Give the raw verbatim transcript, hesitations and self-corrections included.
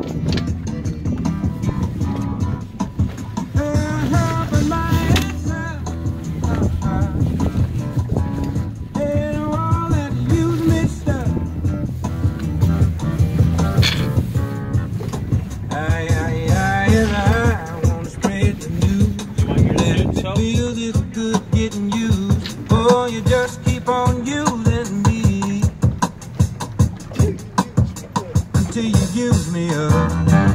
Feels it's good getting used. Oh, you just keep on using me until you use me up.